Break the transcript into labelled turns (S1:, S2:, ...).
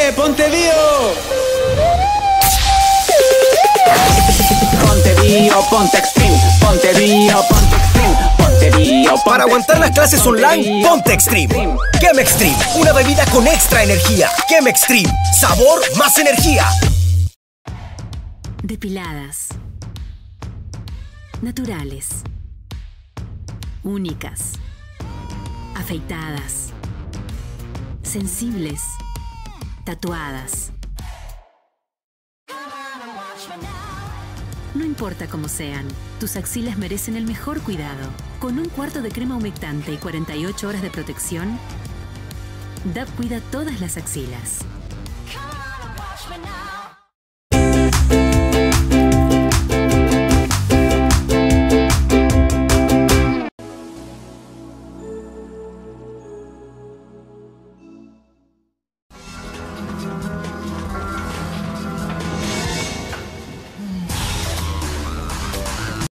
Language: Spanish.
S1: ¡Ponte bio! Ponte bio, ponte extreme. Ponte bio, ponte extreme. Ponte bio, ponte
S2: Para aguantar las clases online, ponte Extreme. Kem Extreme, una bebida con extra energía. Kem Extreme, sabor más energía.
S3: Depiladas. Naturales. Únicas. Afeitadas. Sensibles. Tatuadas. No importa cómo sean, tus axilas merecen el mejor cuidado. Con un cuarto de crema humectante y 48 horas de protección, DAP cuida todas las axilas.